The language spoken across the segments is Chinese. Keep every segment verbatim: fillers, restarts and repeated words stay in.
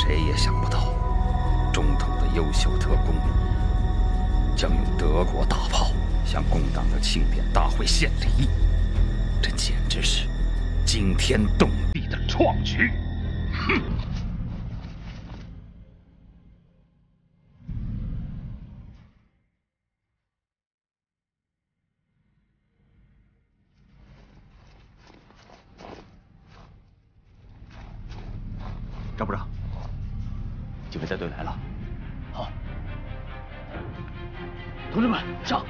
谁也想不到，中统的优秀特工将用德国大炮向工党的庆典大会献礼，这简直是惊天动地的创举！哼！ 张部长，警卫带队来了。好，同志们上！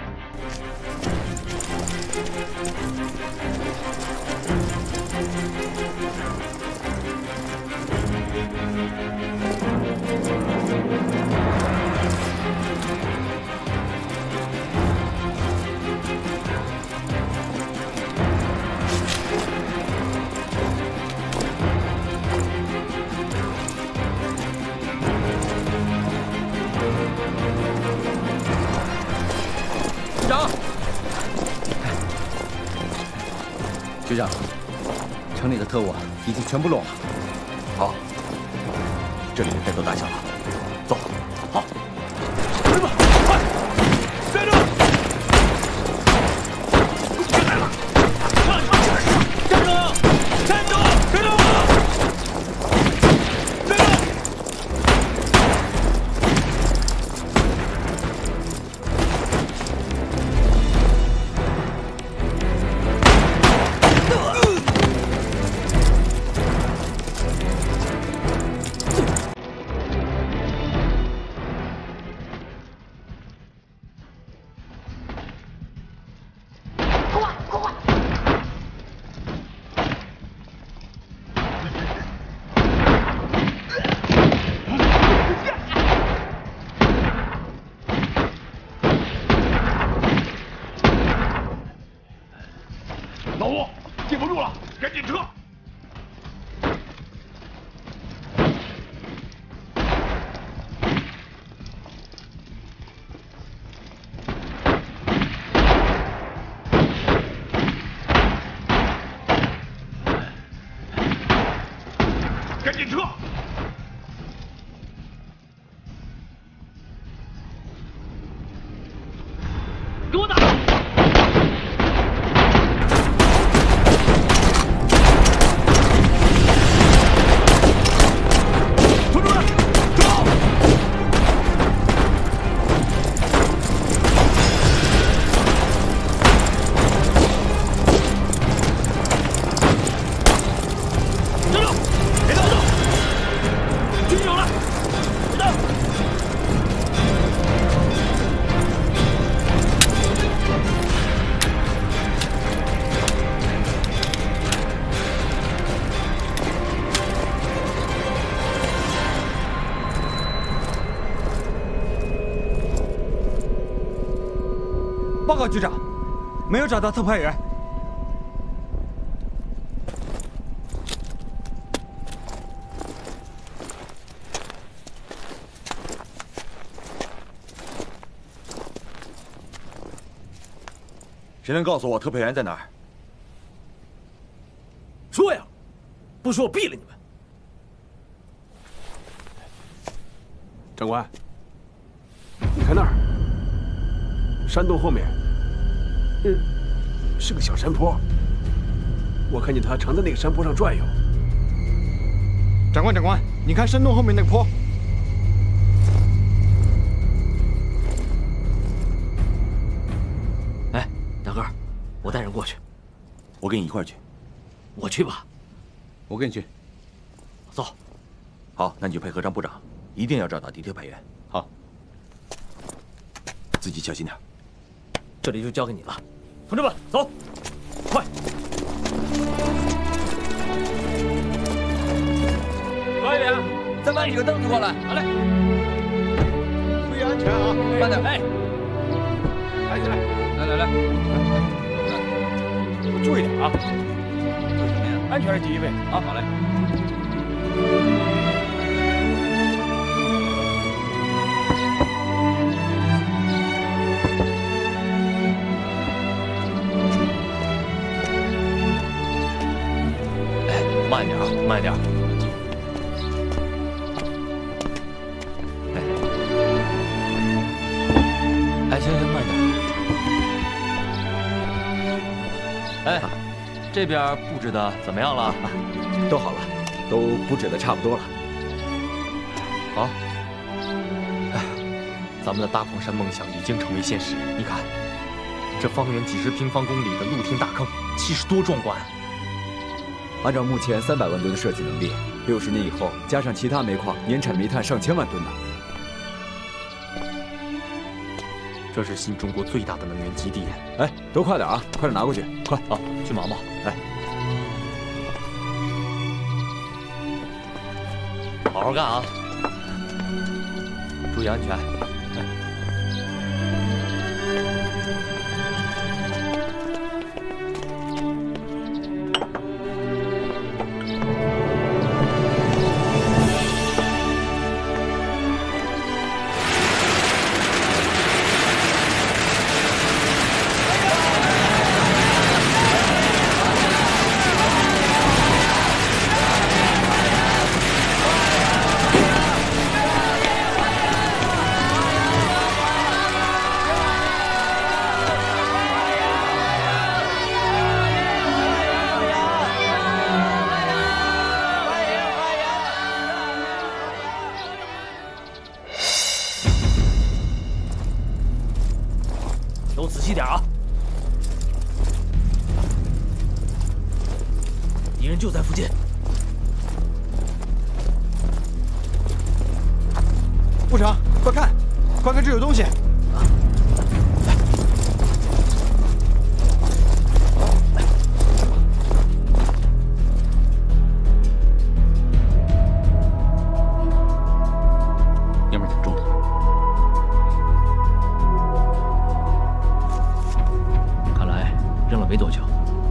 局长，局长，城里的特务已经全部落了。 好，这里的战斗打响了，走。好，同志们，快，跟着！进来了，上上站住！站住！跟着我！跟着！老吴，禁不住了，赶紧撤！赶紧撤！给我打！ 报告局长，没有找到特派员。 谁能告诉我特派员在哪儿？ 说呀，不说我毙了你们！ 长官，你看那儿，山洞后面。 嗯，是个小山坡，我看见他常在那个山坡上转悠。 长官，长官，你看山洞后面那个坡。 哎，大个儿，我带人过去。 我跟你一块儿去。 我去吧。 我跟你去。 走。 好，那你就配合张部长，一定要找到敌特派员。 好。 自己小心点。 这里就交给你了，同志们，走，快！ 高一点，再搬几个凳子过来。好嘞。 注意安全啊！ 慢点。 哎， 抬起来。来来来， 注意点啊！ 注意什么呀？ 安全是第一位啊！ 好嘞。 慢点啊，慢点。 哎，这边布置的怎么样了？ 都好了，都布置的差不多了。 好。哎，咱们的大矿山梦想已经成为现实。你看，这方圆几十平方公里的露天大坑，气势多壮观！ 按照目前三百万吨的设计能力，六十年以后加上其他煤矿，年产煤炭上千万吨呢。 这是新中国最大的能源基地。 哎，都快点啊，快点拿过去，快啊，去忙吧。 哎， 好好干啊，注意安全。 都仔细点啊！敌人就在附近。 部长，快看，快看，这有东西！ 娘们儿挺重的。 扔了没多久，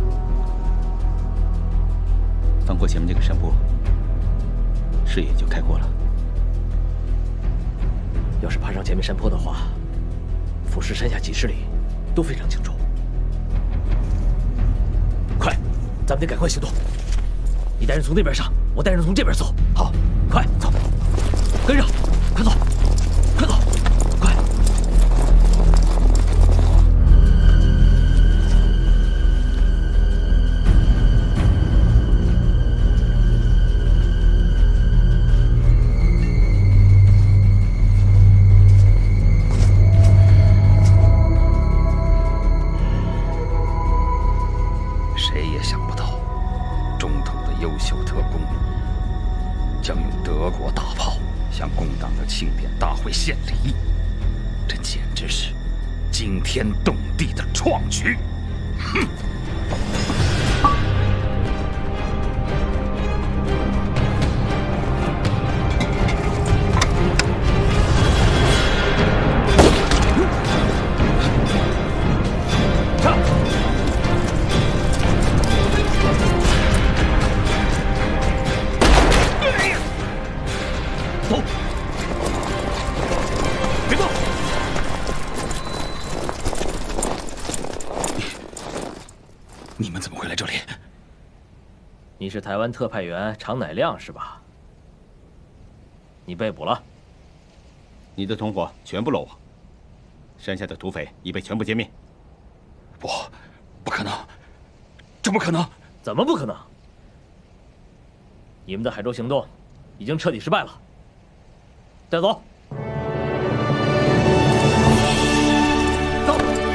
翻过前面这个山坡，视野就开阔了。 要是爬上前面山坡的话，俯视山下几十里都非常清楚。快，咱们得赶快行动！你带人从那边上，我带人从这边走。好，快走，跟上，快走，快走，快！ 谁也想不到，中统的优秀特工将用德国大炮向工党的庆典大会献礼，这简直是惊天动地的创举！哼！ 你们怎么会来这里？ 你是台湾特派员常乃亮是吧？你被捕了。 你的同伙全部落网，山下的土匪已被全部歼灭。 不，不可能，这不可能！ 怎么不可能？你们的海州行动已经彻底失败了。带走。 走，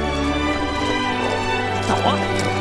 走啊！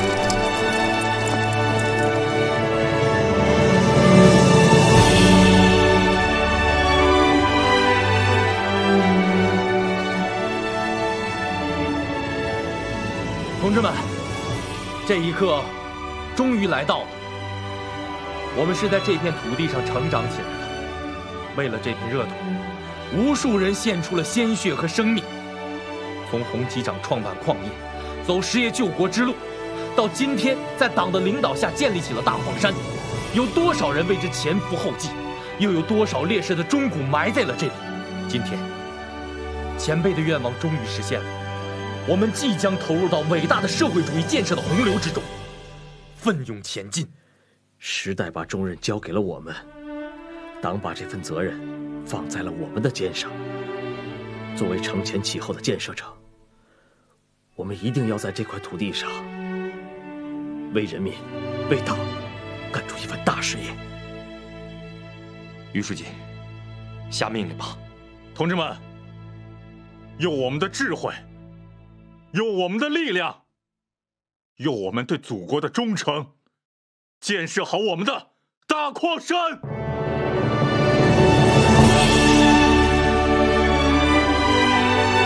同志们，这一刻终于来到了。我们是在这片土地上成长起来的，为了这片热土，无数人献出了鲜血和生命。 从洪机长创办矿业，走实业救国之路，到今天在党的领导下建立起了大矿山，有多少人为之前赴后继，又有多少烈士的钟骨埋在了这里？今天，前辈的愿望终于实现了，我们即将投入到伟大的社会主义建设的洪流之中，奋勇前进。时代把重任交给了我们，党把这份责任放在了我们的肩上。作为承前启后的建设者。 我们一定要在这块土地上为人民、为党干出一番大事业。 于书记，下命令吧。 同志们，有我们的智慧，有我们的力量，有我们对祖国的忠诚，建设好我们的大矿山。